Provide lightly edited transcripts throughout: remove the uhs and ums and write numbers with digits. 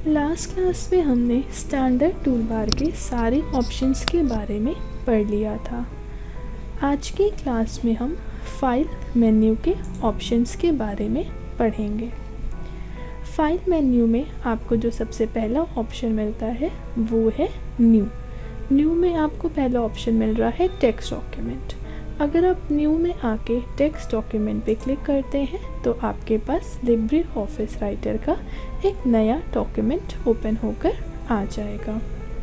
Last class में हमने standard tool bar के सारे ऑप्शंस के बारे में पढ़ लिया था। आज की क्लास में हम फाइल मेन्यू के ऑप्शंस के बारे में पढ़ेंगे। फाइल मेन्यू में आपको जो सबसे पहला ऑप्शन मिलता है वो है न्यू में आपको पहला ऑप्शन मिल रहा है टेक्स्ट डॉक्यूमेंट। अगर आप न्यू में आके टेक्स्ट डॉक्यूमेंट पे क्लिक करते हैं तो आपके पास लिब्रे ऑफिस राइटर का एक नया डॉक्यूमेंट ओपन होकर आ जाएगा।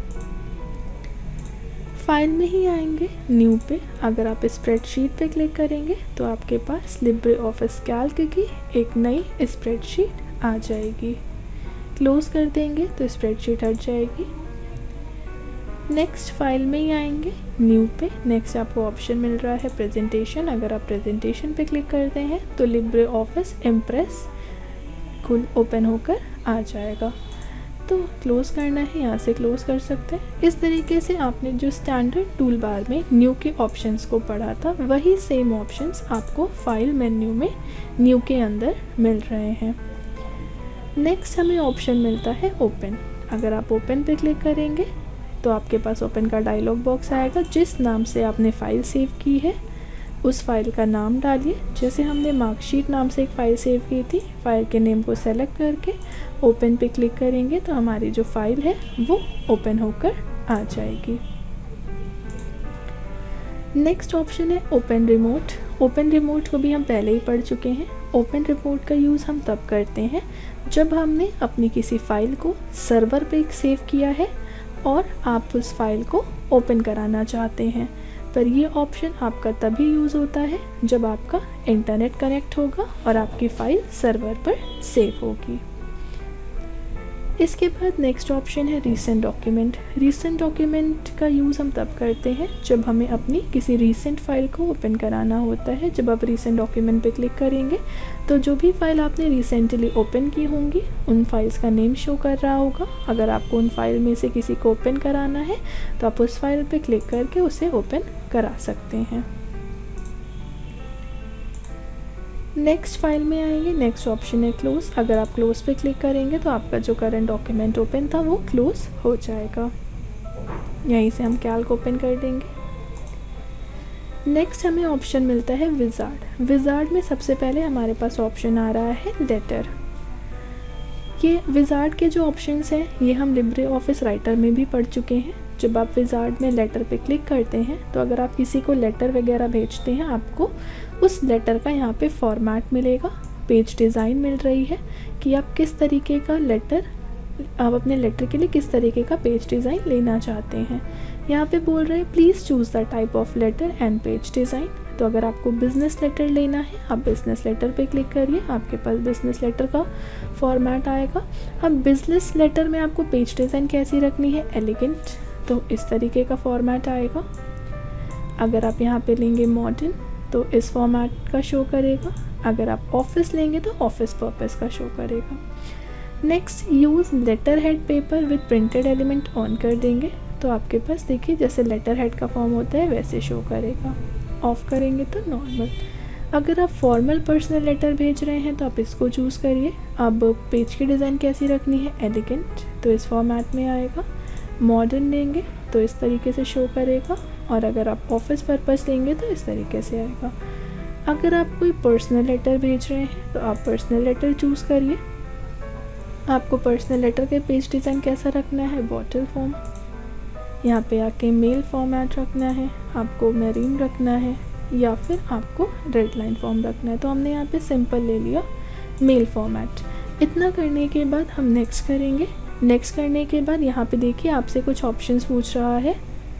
फाइल में ही आएंगे न्यू पे। अगर आप स्प्रेडशीट पे क्लिक करेंगे तो आपके पास लिब्रे ऑफिस कैल्क की एक नई स्प्रेडशीट आ जाएगी। क्लोज कर देंगे तो स्प्रेडशीट हट जाएगी। नेक्स्ट फाइल में ही आएंगे न्यू पे। नेक्स्ट आपको ऑप्शन मिल रहा है प्रेजेंटेशन। अगर आप प्रेजेंटेशन पे क्लिक करते हैं तो लिब्रे ऑफिस इम्प्रेस खुद ओपन होकर आ जाएगा। तो क्लोज करना है, यहाँ से क्लोज कर सकते हैं। इस तरीके से आपने जो स्टैंडर्ड टूल बार में न्यू के ऑप्शंस को पढ़ा था वही सेम ऑप्शंस आपको फाइल मेन्यू में न्यू के अंदर मिल रहे हैं। नेक्स्ट हमें ऑप्शन मिलता है ओपन। अगर आप ओपन पे क्लिक करेंगे तो आपके पास ओपन का डायलॉग बॉक्स आएगा। जिस नाम से आपने फ़ाइल सेव की है उस फाइल का नाम डालिए। जैसे हमने मार्कशीट नाम से एक फ़ाइल सेव की थी, फाइल के नेम को सेलेक्ट करके ओपन पे क्लिक करेंगे तो हमारी जो फाइल है वो ओपन होकर आ जाएगी। नेक्स्ट ऑप्शन है ओपन रिमोट। ओपन रिमोट को भी हम पहले ही पढ़ चुके हैं। ओपन रिमोट का यूज़ हम तब करते हैं जब हमने अपनी किसी फ़ाइल को सर्वर पे सेव किया है और आप उस फाइल को ओपन कराना चाहते हैं। पर ये ऑप्शन आपका तभी यूज़ होता है जब आपका इंटरनेट कनेक्ट होगा और आपकी फ़ाइल सर्वर पर सेव होगी। इसके बाद नेक्स्ट ऑप्शन है रीसेंट डॉक्यूमेंट। रीसेंट डॉक्यूमेंट का यूज़ हम तब करते हैं जब हमें अपनी किसी रीसेंट फ़ाइल को ओपन कराना होता है। जब आप रीसेंट डॉक्यूमेंट पे क्लिक करेंगे तो जो भी फ़ाइल आपने रिसेंटली ओपन की होंगी उन फाइल्स का नेम शो कर रहा होगा। अगर आपको उन फाइल में से किसी को ओपन कराना है तो आप उस फाइल पे क्लिक करके उसे ओपन करा सकते हैं। नेक्स्ट फाइल में आएंगे, नेक्स्ट ऑप्शन है क्लोज। अगर आप क्लोज पे क्लिक करेंगे तो आपका जो करंट डॉक्यूमेंट ओपन था वो क्लोज हो जाएगा। यहीं से हम कैल्क ओपन कर देंगे। नेक्स्ट हमें ऑप्शन मिलता है विजार्ड। विजार्ड में सबसे पहले हमारे पास ऑप्शन आ रहा है लेटर। ये विजार्ड के जो ऑप्शंस हैं ये हम लिब्रे ऑफिस राइटर में भी पढ़ चुके हैं। जब आप विजार्ड में लेटर पे क्लिक करते हैं तो अगर आप किसी को लेटर वगैरह भेजते हैं आपको उस लेटर का यहाँ पे फॉर्मेट मिलेगा। पेज डिज़ाइन मिल रही है कि आप किस तरीके का लेटर, आप अपने लेटर के लिए किस तरीके का पेज डिज़ाइन लेना चाहते हैं। यहाँ पे बोल रहे हैं please choose the type of letter and page design. तो अगर आपको बिज़नेस लेटर लेना है आप बिज़नेस लेटर पे क्लिक करिए, आपके पास बिज़नेस लेटर का फॉर्मेट आएगा। अब बिज़नेस लेटर में आपको पेज डिज़ाइन कैसी रखनी है, एलिगेंट, तो इस तरीके का फॉर्मेट आएगा। अगर आप यहाँ पे लेंगे मॉडर्न तो इस फॉर्मेट का शो करेगा। अगर आप ऑफिस लेंगे तो ऑफिस पर्पस का शो करेगा। Next use letter head paper with printed element on कर देंगे तो आपके पास देखिए जैसे लेटर हेड का फॉर्म होता है वैसे शो करेगा। ऑफ करेंगे तो नॉर्मल। अगर आप फॉर्मल पर्सनल लेटर भेज रहे हैं तो आप इसको चूज़ करिए। अब पेज की डिज़ाइन कैसी रखनी है, एलिगेंट, तो इस फॉर्मेट में आएगा। मॉडर्न लेंगे तो इस तरीके से शो करेगा और अगर आप ऑफिस पर्पस लेंगे तो इस तरीके से आएगा। अगर आप कोई पर्सनल लेटर भेज रहे हैं तो आप पर्सनल लेटर चूज़ करिए। आपको पर्सनल लेटर के पेज डिज़ाइन कैसा रखना है, बॉटल फॉर्म, यहाँ पे आके मेल फॉर्मेट रखना है, आपको मैरीन रखना है या फिर आपको रेड लाइन फॉर्म रखना है। तो हमने यहाँ पे सिंपल ले लिया मेल फॉर्मेट। इतना करने के बाद हम नेक्स्ट करेंगे। नेक्स्ट करने के बाद यहाँ पे देखिए आपसे कुछ ऑप्शंस पूछ रहा है।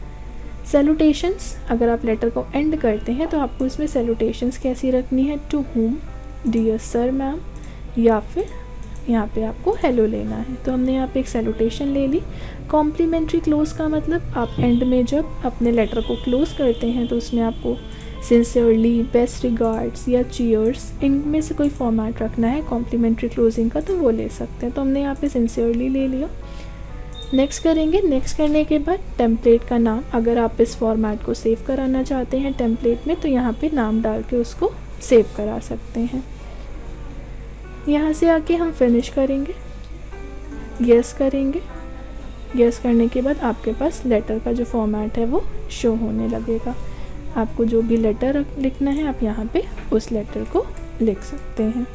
सैल्यूटेशंस, अगर आप लेटर को एंड करते हैं तो आपको इसमें सैल्यूटेशंस कैसी रखनी है, to whom, dear sir ma'am, या फिर यहाँ पे आपको हेलो लेना है। तो हमने यहाँ पे एक सैल्यूटेशन ले ली। कॉम्प्लीमेंट्री क्लोज का मतलब आप एंड में जब अपने लेटर को क्लोज करते हैं तो उसमें आपको सिंसियरली, बेस्ट रिगार्ड्स या चीयर्स, इनमें से कोई फॉर्मेट रखना है कॉम्प्लीमेंट्री क्लोजिंग का तो वो ले सकते हैं। तो हमने यहाँ पे सिंसियरली ले लिया। नेक्स्ट करेंगे। नेक्स्ट करने के बाद टेम्पलेट का नाम, अगर आप इस फॉर्मेट को सेव कराना चाहते हैं टेम्पलेट में तो यहाँ पे नाम डाल के उसको सेव करा सकते हैं। यहाँ से आके हम फिनिश करेंगे। यस करेंगे। यस करने के बाद आपके पास लेटर का जो फॉर्मेट है वो शो होने लगेगा। आपको जो भी लेटर लिखना है आप यहाँ पे उस लेटर को लिख सकते हैं।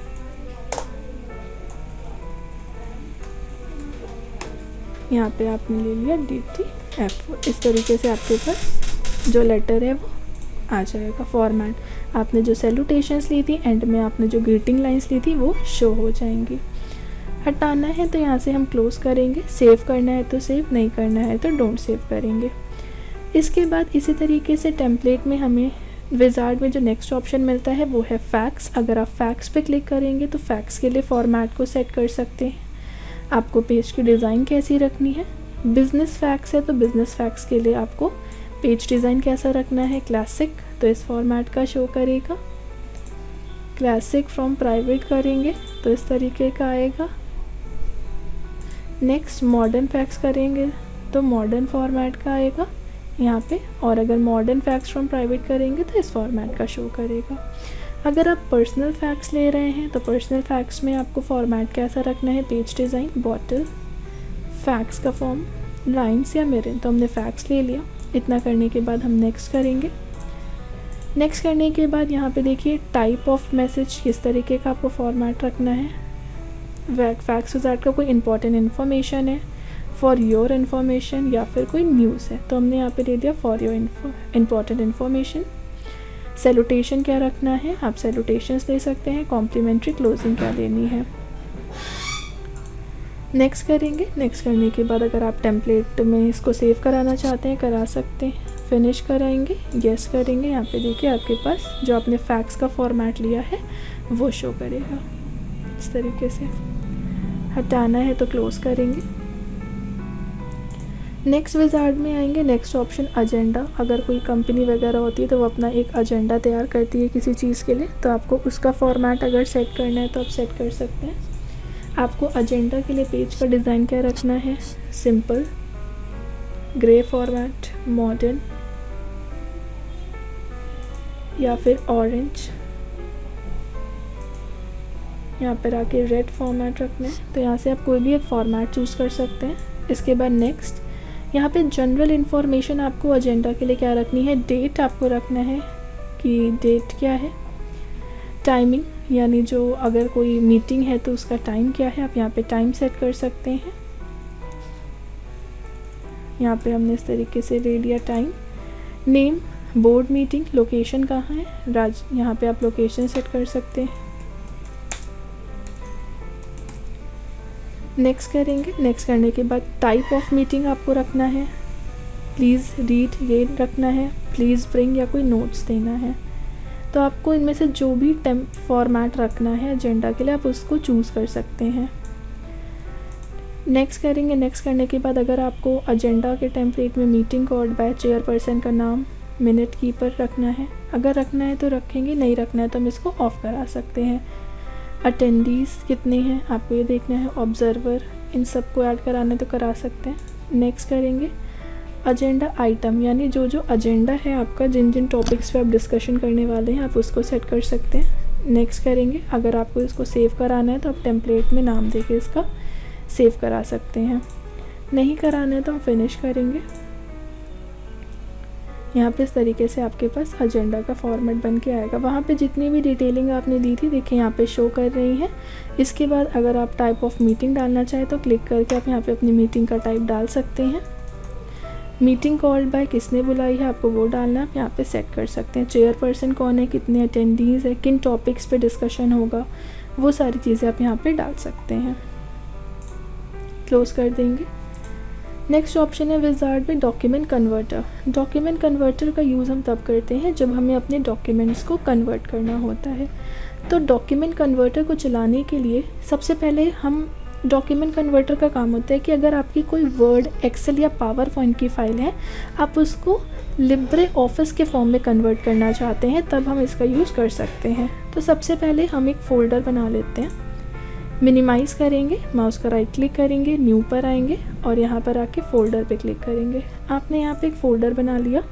यहाँ पे आपने ले लिया DTF। इस तरीके से आपके पास जो लेटर है वो आ जाएगा। फॉर्मेट आपने जो सैल्यूटेशंस ली थी, एंड में आपने जो ग्रीटिंग लाइंस ली थी वो शो हो जाएंगी। हटाना है तो यहाँ से हम क्लोज करेंगे। सेव करना है तो सेव, नहीं करना है तो डोंट सेव करेंगे। इसके बाद इसी तरीके से टेम्पलेट में हमें विजार्ड में जो नेक्स्ट ऑप्शन मिलता है वो है फैक्स। अगर आप फैक्स पे क्लिक करेंगे तो फैक्स के लिए फॉर्मेट को सेट कर सकते हैं। आपको पेज की डिज़ाइन कैसी रखनी है। बिजनेस फैक्स है तो बिजनेस फैक्स के लिए आपको पेज डिज़ाइन कैसा रखना है। क्लासिक तो इस फॉर्मेट का शो करेगा। क्लासिक फ्रॉम प्राइवेट करेंगे तो इस तरीके का आएगा। नेक्स्ट मॉडर्न फैक्स करेंगे तो मॉडर्न फॉर्मेट का आएगा यहाँ पे। और अगर मॉडर्न फैक्स फ्रॉम प्राइवेट करेंगे तो इस फॉर्मेट का शो करेगा। अगर आप पर्सनल फैक्स ले रहे हैं तो पर्सनल फैक्स में आपको फॉर्मेट कैसा रखना है। पेज डिज़ाइन, बॉटल, फैक्स का फॉर्म, लाइन्स या मिरर। तो हमने फैक्स ले लिया। इतना करने के बाद हम नेक्स्ट करेंगे। नेक्स्ट करने के बाद यहाँ पे देखिए टाइप ऑफ मैसेज, किस तरीके का आपको फॉर्मेट रखना है। फैक्स विजार्ड का कोई इंपॉर्टेंट इन्फॉर्मेशन है, फॉर योर इन्फॉर्मेशन, या फिर कोई न्यूज़ है तो हमने यहाँ पे दे दिया for your important information. Salutation क्या रखना है, आप सैल्यूटेशंस ले सकते हैं। कॉम्प्लीमेंट्री क्लोजिंग क्या देनी है। नेक्स्ट करेंगे। नेक्स्ट करने के बाद अगर आप टेम्पलेट में इसको सेव कराना चाहते हैं करा सकते हैं। फिनिश कराएंगे, यस करेंगे। यहाँ पे देखिए आपके पास जो आपने फैक्स का फॉर्मेट लिया है वो शो करेगा इस तरीके से। हटाना है तो क्लोज करेंगे। नेक्स्ट विजार्ड में आएंगे। Next option agenda. अगर कोई कंपनी वगैरह होती है तो वो अपना एक एजेंडा तैयार करती है किसी चीज़ के लिए, तो आपको उसका फॉर्मेट अगर सेट करना है तो आप सेट कर सकते हैं। आपको एजेंडा के लिए पेज का डिज़ाइन क्या रखना है। सिंपल, ग्रे फॉर्मेट, मॉडर्न या फिर ऑरेंज। यहाँ पर आके रेड फॉर्मेट रखना है तो यहाँ से आप कोई भी एक फॉर्मेट चूज़ कर सकते हैं। इसके बाद नेक्स्ट, यहाँ पे जनरल इन्फॉर्मेशन आपको एजेंडा के लिए क्या रखनी है। डेट आपको रखना है कि डेट क्या है। टाइमिंग, यानी जो अगर कोई मीटिंग है तो उसका टाइम क्या है, आप यहाँ पे टाइम सेट कर सकते हैं। यहाँ पे हमने इस तरीके से ले लिया time. Name, board meeting, location कहाँ है, यहाँ पे आप लोकेशन सेट कर सकते हैं। नेक्स्ट करेंगे। नेक्स्ट करने के बाद टाइप ऑफ मीटिंग आपको रखना है। प्लीज़ रीड ये रखना है। प्लीज़ ब्रिंग या कोई नोट्स देना है। तो आपको इनमें से जो भी फॉर्मेट रखना है एजेंडा के लिए आप उसको चूज़ कर सकते हैं। नेक्स्ट करेंगे। नेक्स्ट करने के बाद अगर आपको एजेंडा के टेम्पलेट में मीटिंग कोड बाय चेयरपर्सन का नाम, मिनट कीपर रखना है। अगर रखना है तो रखेंगे, नहीं रखना है तो हम इसको ऑफ़ करा सकते हैं। अटेंडीज़ कितने हैं आपको ये देखना है। ऑब्जर्वर, इन सब को ऐड कराना है तो करा सकते हैं। नेक्स्ट करेंगे। एजेंडा आइटम, यानी जो जो एजेंडा है आपका, जिन जिन टॉपिक्स पे आप डिस्कशन करने वाले हैं आप उसको सेट कर सकते हैं। नेक्स्ट करेंगे। अगर आपको इसको सेव कराना है तो आप टेम्पलेट में नाम देके इसका सेव करा सकते हैं। नहीं कराना है तो हम फिनिश करेंगे। यहाँ पे इस तरीके से आपके पास एजेंडा का फॉर्मेट बन के आएगा। वहाँ पे जितनी भी डिटेलिंग आपने दी थी देखिए यहाँ पे शो कर रही है। इसके बाद अगर आप टाइप ऑफ मीटिंग डालना चाहें तो क्लिक करके आप यहाँ पे अपनी मीटिंग का टाइप डाल सकते हैं। मीटिंग कॉल्ड बाय, किसने बुलाई है आपको वो डालना, आप यहाँ पे सेट कर सकते हैं। चेयरपर्सन कौन है, कितने अटेंडीज़ है, किन टॉपिक्स पे डिस्कशन होगा, वो सारी चीज़ें आप यहाँ पे डाल सकते हैं। क्लोज कर देंगे। नेक्स्ट ऑप्शन है विजार्ड में डॉक्यूमेंट कन्वर्टर। डॉक्यूमेंट कन्वर्टर का यूज़ हम तब करते हैं जब हमें अपने डॉक्यूमेंट्स को कन्वर्ट करना होता है। तो डॉक्यूमेंट कन्वर्टर को चलाने के लिए सबसे पहले हम डॉक्यूमेंट कन्वर्टर का काम होता है कि अगर आपकी कोई वर्ड, एक्सेल या पावर पॉइंट की फाइल है, आप उसको लिब्रे ऑफिस के फॉर्म में कन्वर्ट करना चाहते हैं, तब हम इसका यूज़ कर सकते हैं। तो सबसे पहले हम एक फ़ोल्डर बना लेते हैं। मिनिमाइज़ करेंगे, माउस का राइट क्लिक करेंगे, न्यू पर आएंगे और यहाँ पर आके फ़ोल्डर पे क्लिक करेंगे। आपने यहाँ पे एक फ़ोल्डर बना लिया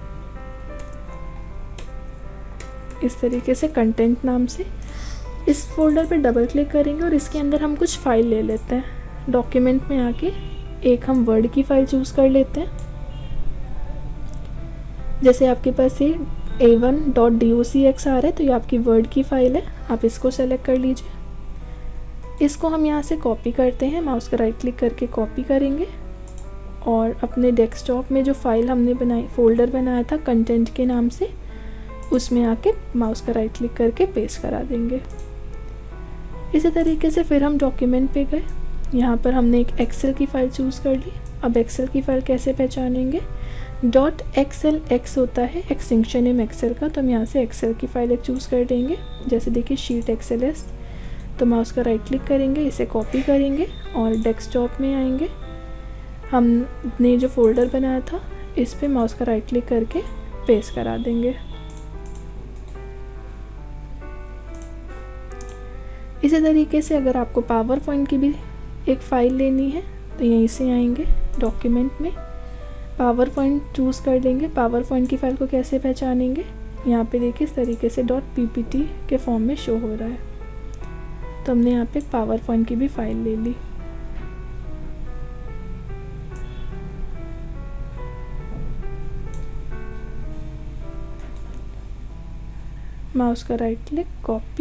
इस तरीके से, कंटेंट नाम से। इस फोल्डर पे डबल क्लिक करेंगे और इसके अंदर हम कुछ फ़ाइल ले लेते हैं। डॉक्यूमेंट में आके एक हम वर्ड की फ़ाइल चूज़ कर लेते हैं। जैसे आपके पास ये a1.docx आ रहा है तो ये आपकी वर्ड की फ़ाइल है, आप इसको सेलेक्ट कर लीजिए। इसको हम यहाँ से कॉपी करते हैं, माउस का राइट क्लिक करके कॉपी करेंगे और अपने डेस्कटॉप में जो फ़ाइल हमने बनाई, फोल्डर बनाया था कंटेंट के नाम से, उसमें आके माउस का राइट क्लिक करके पेस्ट करा देंगे। इसी तरीके से फिर हम डॉक्यूमेंट पे गए, यहाँ पर हमने एक एक्सेल की फ़ाइल चूज़ कर ली। अब एक्सेल की फ़ाइल कैसे पहचानेंगे, .xlx होता है एक्सटेंशन नेम एक्सेल का, तो हम यहाँ से एक्सेल की फ़ाइल एक चूज़ कर देंगे। जैसे देखिए शीट XLS, तो माउस का राइट क्लिक करेंगे, इसे कॉपी करेंगे और डेस्कटॉप में आएंगे। हमने जो फोल्डर बनाया था इस पे माउस का राइट क्लिक करके पेस्ट करा देंगे। इसी तरीके से अगर आपको पावर पॉइंट की भी एक फ़ाइल लेनी है तो यहीं से आएंगे, डॉक्यूमेंट में पावर पॉइंट चूज़ कर लेंगे। पावर पॉइंट की फ़ाइल को कैसे पहचानेंगे, यहाँ पे देखिए इस तरीके से .ppt के फॉर्म में शो हो रहा है, तो हमने यहाँ पे पावर पॉइंट की भी फ़ाइल ले ली। माउस का right click, copy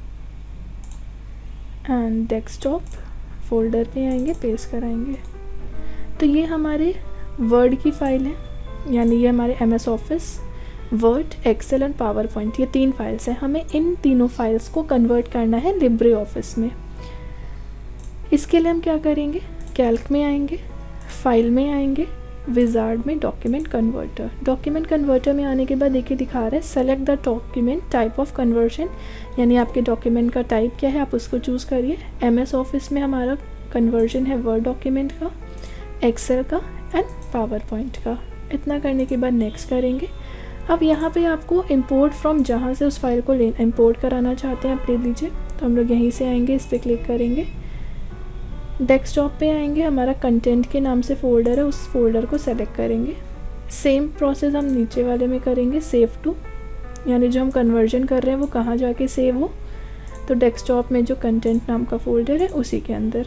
and desktop, folder पे आएंगे, पेस्ट कराएंगे। तो ये हमारे वर्ड की फ़ाइल है, यानी ये हमारे MS Office, Word, Excel and PowerPoint, ये 3 फाइल्स हैं। हमें इन तीनों फाइल्स को कन्वर्ट करना है लिब्रे ऑफिस में। इसके लिए हम क्या करेंगे, कैल्क में आएंगे, फाइल में आएंगे, विजार्ड में डॉक्यूमेंट कन्वर्टर। डॉक्यूमेंट कन्वर्टर में आने के बाद देखिए दिखा रहा है select the document type of conversion, यानी आपके डॉक्यूमेंट का टाइप क्या है आप उसको चूज़ करिए। MS ऑफिस में हमारा कन्वर्जन है वर्ड डॉक्यूमेंट का, एक्सेल का एंड पावर पॉइंट का। इतना करने के बाद नेक्स्ट करेंगे। अब यहाँ पे आपको इंपोर्ट फ्रॉम, जहाँ से उस फाइल को इंपोर्ट कराना चाहते हैं आप ले लीजिए। तो हम लोग यहीं से आएंगे, इस पर क्लिक करेंगे, डेस्कटॉप पे आएंगे, हमारा कंटेंट के नाम से फ़ोल्डर है, उस फोल्डर को सेलेक्ट करेंगे। सेम प्रोसेस हम नीचे वाले में करेंगे, सेव टू, यानी जो हम कन्वर्जन कर रहे हैं वो कहाँ जाके सेव हो, तो डेस्कटॉप में जो कंटेंट नाम का फ़ोल्डर है उसी के अंदर।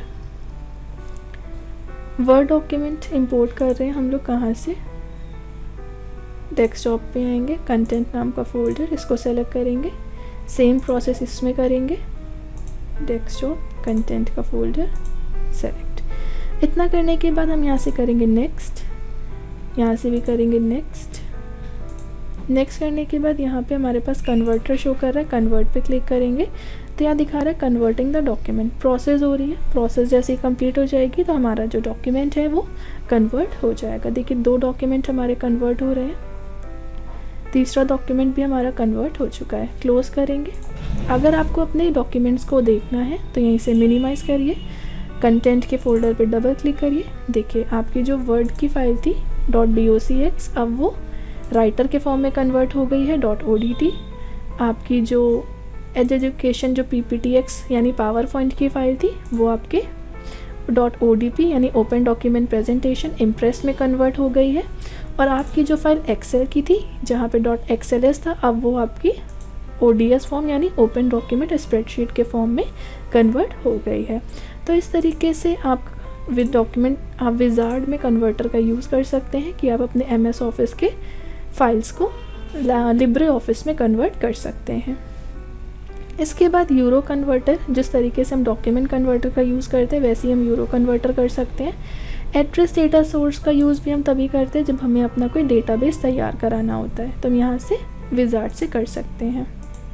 वर्ड डॉक्यूमेंट इंपोर्ट कर रहे हैं हम लोग कहाँ से, डेस्कटॉप पे आएंगे, कंटेंट नाम का फ़ोल्डर, इसको सेलेक्ट करेंगे। सेम प्रोसेस इसमें करेंगे, डेस्कटॉप, कंटेंट का फ़ोल्डर सेलेक्ट। इतना करने के बाद हम यहाँ से करेंगे नेक्स्ट, यहाँ से भी करेंगे नेक्स्ट। नेक्स्ट करने के बाद यहाँ पे हमारे पास कन्वर्टर शो कर रहा है, कन्वर्ट पे क्लिक करेंगे तो यहाँ दिखा रहा है कन्वर्टिंग द डॉक्यूमेंट, प्रोसेस हो रही है। प्रोसेस जैसे ही कंप्लीट हो जाएगी तो हमारा जो डॉक्यूमेंट है वो कन्वर्ट हो जाएगा। देखिए 2 डॉक्यूमेंट हमारे कन्वर्ट हो रहे हैं, तीसरा डॉक्यूमेंट भी हमारा कन्वर्ट हो चुका है। क्लोज करेंगे। अगर आपको अपने डॉक्यूमेंट्स को देखना है तो यहीं से मिनिमाइज़ करिए, कंटेंट के फोल्डर पे डबल क्लिक करिए। देखिए आपकी जो वर्ड की फ़ाइल थी .docx अब वो राइटर के फॉर्म में कन्वर्ट हो गई है .odt। आपकी जो एजुकेशन जो PPTX यानी पावर पॉइंट की फ़ाइल थी वो आपके .odp यानी ओपन डॉक्यूमेंट प्रेजेंटेशन इम्प्रेस में कन्वर्ट हो गई है। और आपकी जो फाइल एक्सेल की थी जहाँ पे .xls था अब वो आपकी ODS फॉर्म यानी ओपन डॉक्यूमेंट स्प्रेडशीट के फॉर्म में कन्वर्ट हो गई है। तो इस तरीके से आप विद डॉक्यूमेंट आप विजार्ड में कन्वर्टर का यूज़ कर सकते हैं कि आप अपने MS ऑफिस के फाइल्स को लिब्रे ऑफिस में कन्वर्ट कर सकते हैं। इसके बाद यूरो कन्वर्टर, जिस तरीके से हम डॉक्यूमेंट कन्वर्टर का यूज़ करते हैं वैसे ही हम यूरो कन्वर्टर कर सकते हैं। एड्रेस डेटा सोर्स का यूज़ भी हम तभी करते हैं जब हमें अपना कोई डेटाबेस तैयार कराना होता है, तो हम यहाँ से विजार्ड से कर सकते हैं।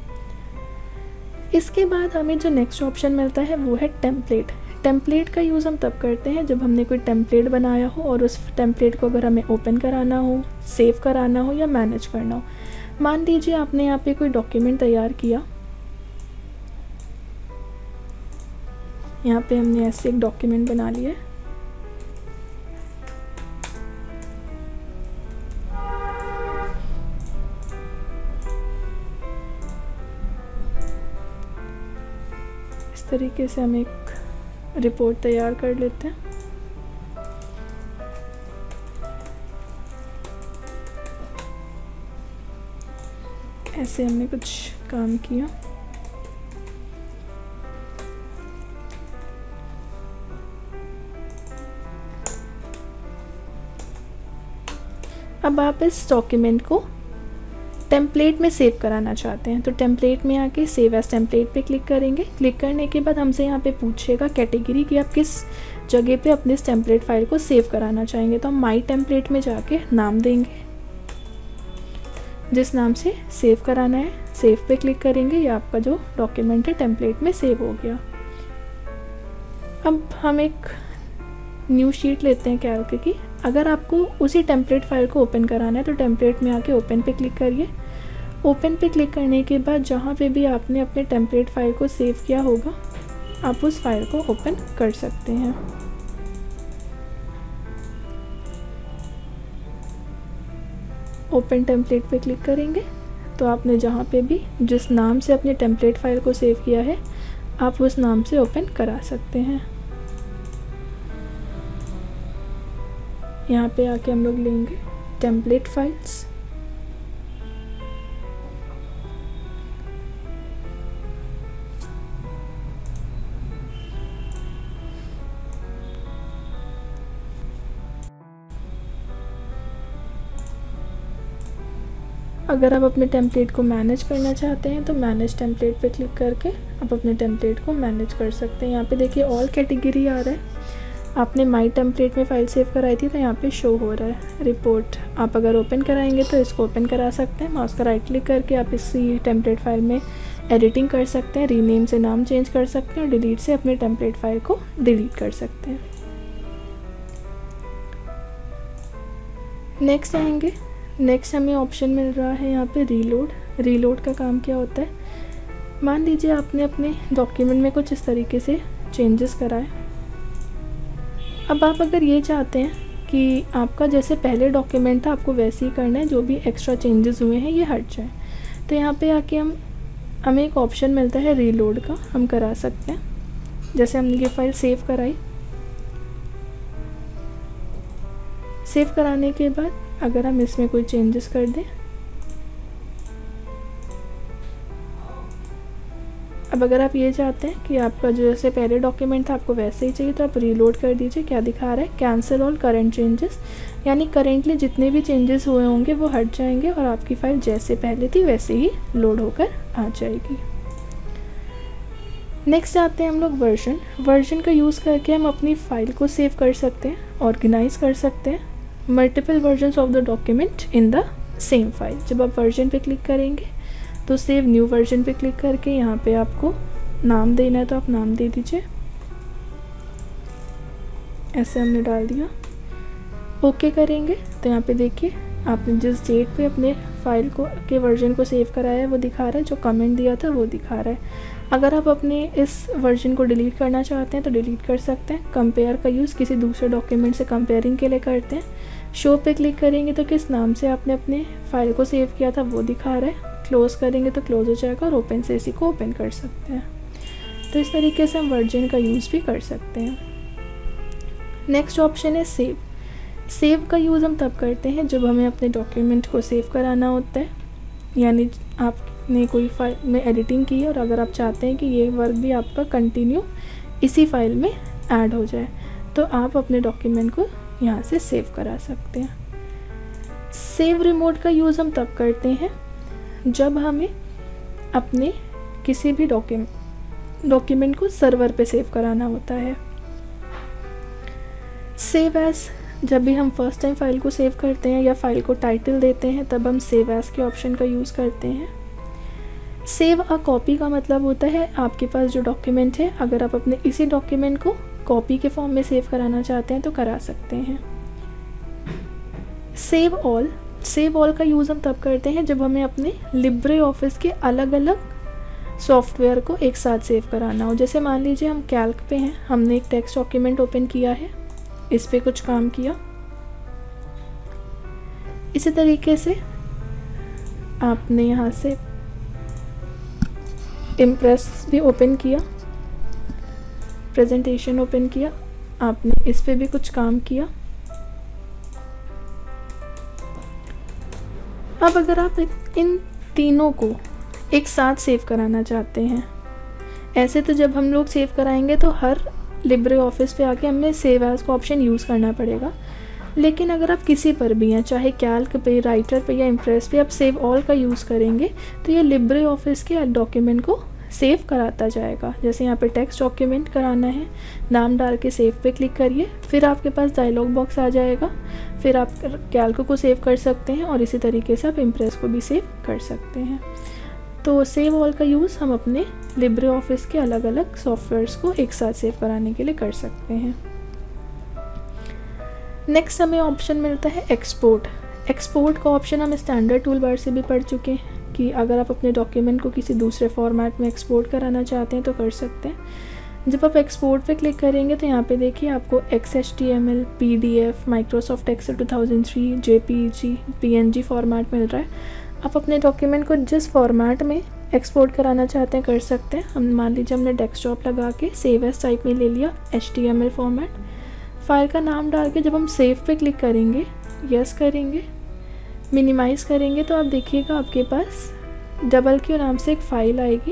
इसके बाद हमें जो नेक्स्ट ऑप्शन मिलता है वो है टेम्पलेट। टेम्पलेट का यूज़ हम तब करते हैं जब हमने कोई टेम्पलेट बनाया हो और उस टेम्पलेट को अगर हमें ओपन कराना हो, सेव कराना हो या मैनेज करना हो। मान लीजिए आपने यहाँ पे कोई डॉक्यूमेंट तैयार किया, यहाँ पे हमने ऐसे एक डॉक्यूमेंट बना लिया है। इस तरीके से हम एक रिपोर्ट तैयार कर लेते हैं। ऐसे हमने कुछ काम किया। अब आप इस डॉक्यूमेंट को टेम्पलेट में सेव कराना चाहते हैं तो टेम्पलेट में आके सेव एज टेम्पलेट पे क्लिक करेंगे। क्लिक करने के बाद हमसे यहाँ पे पूछेगा कैटेगरी कि आप किस जगह पे अपने इस टेम्पलेट फाइल को सेव कराना चाहेंगे। तो हम माई टेम्पलेट में जाके नाम देंगे, जिस नाम से सेव कराना है सेव पे क्लिक करेंगे। ये आपका जो डॉक्यूमेंट है टेम्पलेट में सेव हो गया। अब हम एक न्यू शीट लेते हैं कैल्क की। अगर आपको उसी टेम्पलेट फाइल को ओपन कराना है तो टेम्पलेट में आके ओपन पे क्लिक करिए। ओपन पे क्लिक करने के बाद जहाँ पे भी आपने अपने टेम्पलेट फाइल को सेव किया होगा आप उस फाइल को ओपन कर सकते हैं। ओपन टेम्पलेट पे क्लिक करेंगे तो आपने जहाँ पे भी जिस नाम से अपने टेम्पलेट फाइल को सेव किया है आप उस नाम से ओपन करा सकते हैं। यहाँ पे आके हम लोग लेंगे टेम्पलेट फाइल्स। अगर आप अपने टेम्पलेट को मैनेज करना चाहते हैं तो मैनेज टेम्पलेट पे क्लिक करके आप अपने टेम्पलेट को मैनेज कर सकते हैं। यहाँ पे देखिए ऑल कैटेगरी आ रहा है। आपने माई टेम्पलेट में फ़ाइल सेव कराई थी तो यहाँ पे शो हो रहा है रिपोर्ट। आप अगर ओपन कराएंगे तो इसको ओपन करा सकते हैं। माउस का राइट क्लिक करके आप इसी टेम्पलेट फाइल में एडिटिंग कर सकते हैं, रीनेम से नाम चेंज कर सकते हैं और डिलीट से अपने टेम्पलेट फाइल को डिलीट कर सकते हैं। नेक्स्ट आएंगे। नेक्स्ट हमें ऑप्शन मिल रहा है यहाँ पे रीलोड। रीलोड का काम क्या होता है, मान लीजिए आपने अपने डॉक्यूमेंट में कुछ इस तरीके से चेंजेस कराए। अब आप अगर ये चाहते हैं कि आपका जैसे पहले डॉक्यूमेंट था आपको वैसे ही करना है, जो भी एक्स्ट्रा चेंजेस हुए हैं ये हट जाए, तो यहाँ पे आके हमें एक ऑप्शन मिलता है रीलोड का, हम करा सकते हैं। जैसे हमने ये फाइल सेव कराई, सेव कराने के बाद अगर हम इसमें कोई चेंजेस कर दें, अब अगर आप ये चाहते हैं कि आपका जो जैसे पहले डॉक्यूमेंट था आपको वैसे ही चाहिए तो आप रीलोड कर दीजिए। क्या दिखा रहा है, कैंसिल ऑल करंट चेंजेस, यानी करेंटली जितने भी चेंजेस हुए होंगे वो हट जाएंगे और आपकी फ़ाइल जैसे पहले थी वैसे ही लोड होकर आ जाएगी। नेक्स्ट आते हैं हम लोग वर्जन का यूज़ करके हम अपनी फ़ाइल को सेव कर सकते हैं, ऑर्गेनाइज कर सकते हैं multiple versions of the document in the same file. जब आप वर्जन पे क्लिक करेंगे तो सेव न्यू वर्जन पे क्लिक करके यहाँ पे आपको नाम देना है तो आप नाम दे दीजिए। ऐसे हमने डाल दिया, ओके करेंगे तो यहाँ पे देखिए आपने जिस डेट पे अपने फाइल को के वर्जन को सेव कराया है वो दिखा रहा है, जो कमेंट दिया था वो दिखा रहा है। अगर आप अपने इस वर्जन को डिलीट करना चाहते हैं तो डिलीट कर सकते हैं। कंपेयर का यूज़ किसी दूसरे डॉक्यूमेंट से कंपेयरिंग के लिए करते हैं। शो पे क्लिक करेंगे तो किस नाम से आपने अपने फाइल को सेव किया था वो दिखा रहा है। क्लोज़ करेंगे तो क्लोज़ हो जाएगा और ओपन से इसी को ओपन कर सकते हैं। तो इस तरीके से हम वर्जन का यूज़ भी कर सकते हैं। नेक्स्ट ऑप्शन है सेव। सेव का यूज़ हम तब करते हैं जब हमें अपने डॉक्यूमेंट को सेव कराना होता है, यानी आपने कोई फाइल में एडिटिंग की है और अगर आप चाहते हैं कि ये वर्क भी आपका कंटिन्यू इसी फाइल में ऐड हो जाए तो आप अपने डॉक्यूमेंट को यहाँ से सेव करा सकते हैं। सेव रिमोट का यूज़ हम तब करते हैं जब हमें अपने किसी भी डॉक्यूमेंट को सर्वर पे सेव कराना होता है। सेव एज, जब भी हम फर्स्ट टाइम फाइल को सेव करते हैं या फाइल को टाइटल देते हैं तब हम सेव एज के ऑप्शन का यूज़ करते हैं। सेव अ कॉपी का मतलब होता है आपके पास जो डॉक्यूमेंट है अगर आप अपने इसी डॉक्यूमेंट को कॉपी के फॉर्म में सेव कराना चाहते हैं तो करा सकते हैं। सेव ऑल का यूज़ हम तब करते हैं जब हमें अपने लिब्रे ऑफिस के अलग अलग सॉफ्टवेयर को एक साथ सेव कराना हो। जैसे मान लीजिए हम कैल्क पे हैं, हमने एक टेक्स्ट डॉक्यूमेंट ओपन किया है, इस पे कुछ काम किया। इसी तरीके से आपने यहाँ से इम्प्रेस भी ओपन किया, प्रेजेंटेशन ओपन किया, आपने इस पे भी कुछ काम किया। अब अगर आप इन तीनों को एक साथ सेव कराना चाहते हैं, ऐसे तो जब हम लोग सेव कराएंगे तो हर लिब्रे ऑफिस पे आके हमें सेव एज का ऑप्शन यूज़ करना पड़ेगा। लेकिन अगर आप किसी पर भी हैं, चाहे कैल्क पे, राइटर पे या इम्प्रेस पे, आप सेव ऑल का यूज़ करेंगे तो ये लिब्रे ऑफिस के डॉक्यूमेंट को सेव कराता जाएगा। जैसे यहाँ पे टेक्स्ट डॉक्यूमेंट कराना है, नाम डाल के सेव पे क्लिक करिए, फिर आपके पास डायलॉग बॉक्स आ जाएगा, फिर आप कैल्क को सेव कर सकते हैं और इसी तरीके से आप इम्प्रेस को भी सेव कर सकते हैं। तो सेव ऑल का यूज़ हम अपने लिब्रे ऑफिस के अलग अलग सॉफ्टवेयर्स को एक साथ सेव कराने के लिए कर सकते हैं। नेक्स्ट हमें ऑप्शन मिलता है एक्सपोर्ट। एक्सपोर्ट का ऑप्शन हम स्टैंडर्ड टूल बार से भी पढ़ चुके हैं कि अगर आप अपने डॉक्यूमेंट को किसी दूसरे फॉर्मेट में एक्सपोर्ट कराना चाहते हैं तो कर सकते हैं। जब आप एक्सपोर्ट पे क्लिक करेंगे तो यहाँ पे देखिए आपको XHTML, PDF, Microsoft Excel 2003, JPEG, PNG format मिल रहा है। आप अपने डॉक्यूमेंट को जिस फॉर्मेट में एक्सपोर्ट कराना चाहते हैं कर सकते हैं। हम मान लीजिए हमने डेस्कटॉप लगा के सेव एज टाइप में ले लिया HTML फॉर्मेट, फाइल का नाम डाल के जब हम सेव पे क्लिक करेंगे, यस करेंगे, मिनिमाइज़ करेंगे तो आप देखिएगा आपके पास WQ नाम से एक फ़ाइल आएगी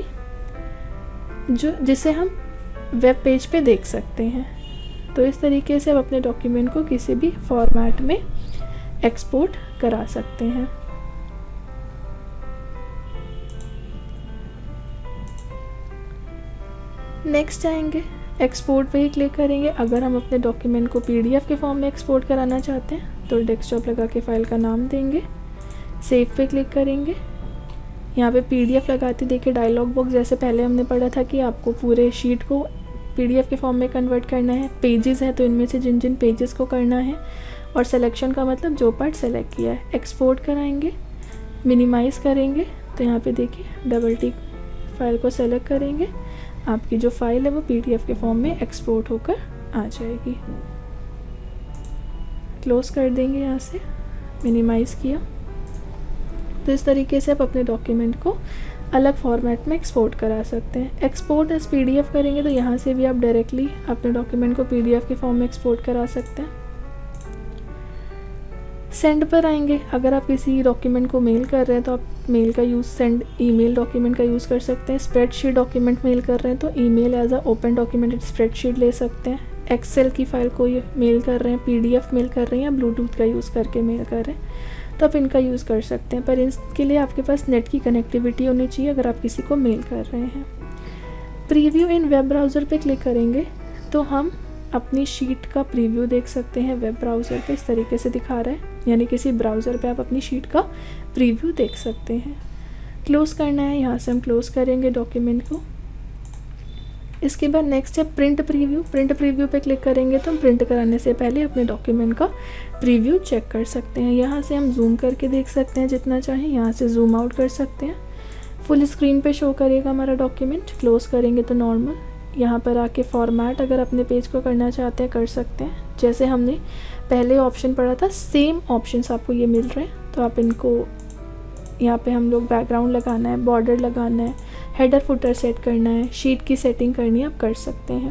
जिसे हम वेब पेज पे देख सकते हैं। तो इस तरीके से आप अपने डॉक्यूमेंट को किसी भी फॉर्मेट में एक्सपोर्ट करा सकते हैं। नेक्स्ट आएंगे, एक्सपोर्ट पे ही क्लिक करेंगे। अगर हम अपने डॉक्यूमेंट को PDF के फॉर्म में एक्सपोर्ट कराना चाहते हैं तो डेस्कटॉप लगा के फ़ाइल का नाम देंगे, सेव पे क्लिक करेंगे। यहाँ पे PDF लगाते देखिए डायलॉग बॉक्स, जैसे पहले हमने पढ़ा था कि आपको पूरे शीट को PDF के फॉर्म में कन्वर्ट करना है। पेजेस हैं तो इनमें से जिन जिन पेजेस को करना है, और सिलेक्शन का मतलब जो पार्ट सेलेक्ट किया है। एक्सपोर्ट कराएंगे, मिनिमाइज़ करेंगे तो यहाँ पे देखिए डबल टिक, फाइल को सेलेक्ट करेंगे, आपकी जो फाइल है वो PDF के फॉर्म में एक्सपोर्ट होकर आ जाएगी। क्लोज़ कर देंगे यहाँ से, मिनिमाइज़ किया। तो इस तरीके से आप अपने डॉक्यूमेंट को अलग फॉर्मेट में एक्सपोर्ट करा सकते हैं। एक्सपोर्ट एज PDF करेंगे तो यहाँ से भी आप डायरेक्टली अपने डॉक्यूमेंट को PDF के फॉर्म में एक्सपोर्ट करा सकते हैं। सेंड पर आएंगे, अगर आप किसी डॉक्यूमेंट को मेल कर रहे हैं तो आप मेल का यूज़ सेंड ईमेल डॉक्यूमेंट का यूज़ कर सकते हैं। स्प्रेडशीट डॉक्यूमेंट मेल कर रहे हैं तो email as a open documented spreadsheet ले सकते हैं। एक्सेल की फ़ाइल को ये मेल कर रहे हैं, PDF मेल कर रहे हैं या ब्लूटूथ का यूज़ करके मेल कर रहे हैं तो आप इनका यूज़ कर सकते हैं। पर इसके लिए आपके पास नेट की कनेक्टिविटी होनी चाहिए अगर आप किसी को मेल कर रहे हैं। प्रीव्यू इन वेब ब्राउज़र पे क्लिक करेंगे तो हम अपनी शीट का प्रीव्यू देख सकते हैं। वेब ब्राउज़र पे इस तरीके से दिखा रहा है, यानी किसी ब्राउज़र पे आप अपनी शीट का प्रीव्यू देख सकते हैं। क्लोज़ करना है, यहाँ से हम क्लोज़ करेंगे डॉक्यूमेंट को। इसके बाद नेक्स्ट है प्रिंट प्रीव्यू। प्रिंट प्रीव्यू पे क्लिक करेंगे तो हम प्रिंट कराने से पहले अपने डॉक्यूमेंट का प्रीव्यू चेक कर सकते हैं। यहाँ से हम जूम करके देख सकते हैं जितना चाहें, यहाँ से जूम आउट कर सकते हैं। फुल स्क्रीन पे शो करेगा हमारा डॉक्यूमेंट। क्लोज़ करेंगे तो नॉर्मल, यहाँ पर आके फॉर्मेट अगर अपने पेज को करना चाहते हैं कर सकते हैं। जैसे हमने पहले ऑप्शन पढ़ा था सेम ऑप्शंस आपको ये मिल रहे हैं, तो आप इनको यहाँ पे हम लोग बैकग्राउंड लगाना है, बॉर्डर लगाना है, हेडर फुटर सेट करना है, शीट की सेटिंग करनी है, आप कर सकते हैं।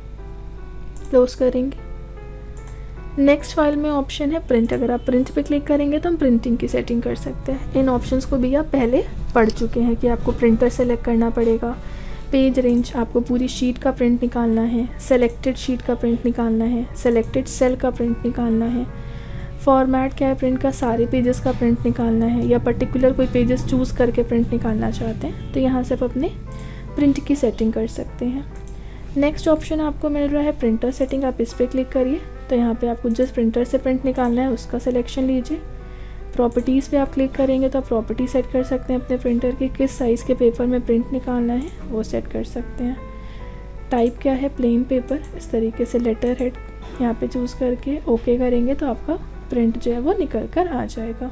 क्लोज करेंगे। नेक्स्ट फाइल में ऑप्शन है प्रिंट। अगर आप प्रिंट पे क्लिक करेंगे तो हम प्रिंटिंग की सेटिंग कर सकते हैं। इन ऑप्शंस को भी आप पहले पढ़ चुके हैं कि आपको प्रिंटर सेलेक्ट करना पड़ेगा। पेज रेंज, आपको पूरी शीट का प्रिंट निकालना है, सेलेक्टेड शीट का प्रिंट निकालना है, सेलेक्टेड सेल का प्रिंट निकालना है। फॉर्मेट क्या है प्रिंट का, सारे पेजेस का प्रिंट निकालना है या पर्टिकुलर कोई पेजेस चूज़ करके प्रिंट निकालना चाहते हैं तो यहाँ से आप अपने प्रिंट की सेटिंग कर सकते हैं। नेक्स्ट ऑप्शन आपको मिल रहा है प्रिंटर सेटिंग। आप इस पर क्लिक करिए तो यहाँ पे आपको जिस प्रिंटर से प्रिंट निकालना है उसका सिलेक्शन लीजिए। प्रॉपर्टीज़ पे आप क्लिक करेंगे तो आप प्रॉपर्टी सेट कर सकते हैं अपने प्रिंटर के, किस साइज़ के पेपर में प्रिंट निकालना है वो सेट कर सकते हैं। टाइप क्या है, प्लेन पेपर। इस तरीके से लेटर हेड यहाँ पे चूज़ करके ओके करेंगे तो आपका प्रिंट जो है वो निकल कर आ जाएगा।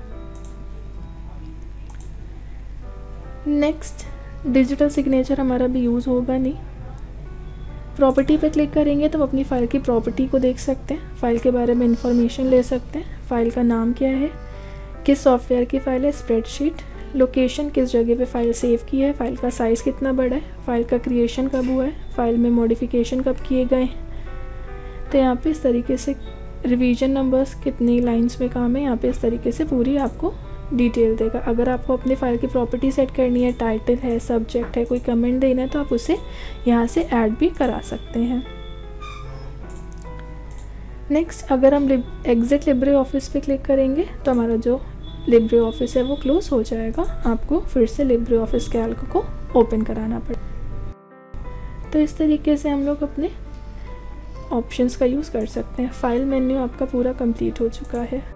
नेक्स्ट डिजिटल सिग्नेचर हमारा भी यूज़ होगा नहीं। प्रॉपर्टी पे क्लिक करेंगे तो हम अपनी फ़ाइल की प्रॉपर्टी को देख सकते हैं, फ़ाइल के बारे में इंफॉर्मेशन ले सकते हैं। फ़ाइल का नाम क्या है, किस सॉफ्टवेयर की फ़ाइल है, स्प्रेडशीट, लोकेशन किस जगह पे फ़ाइल सेव की है, फ़ाइल का साइज़ कितना बड़ा है, फ़ाइल का क्रिएशन कब हुआ है, फ़ाइल में मॉडिफिकेशन कब किए गए हैं। तो यहाँ पे इस तरीके से रिवीजन नंबर्स कितनी लाइंस में काम है, यहाँ पे इस तरीके से पूरी आपको डिटेल देगा। अगर आपको अपनी फ़ाइल की प्रॉपर्टी सेट करनी है, टाइटल है, सब्जेक्ट है, कोई कमेंट देना है तो आप उसे यहाँ से ऐड भी करा सकते हैं। नेक्स्ट अगर हम एग्जिट लिब्रे ऑफिस पे क्लिक करेंगे तो हमारा जो लिब्रे ऑफिस है वो क्लोज हो जाएगा, आपको फिर से लिब्रे ऑफिस कैल्क को ओपन कराना पड़ेगा। तो इस तरीके से हम लोग अपने ऑप्शंस का यूज़ कर सकते हैं। फाइल मेन्यू आपका पूरा कंप्लीट हो चुका है।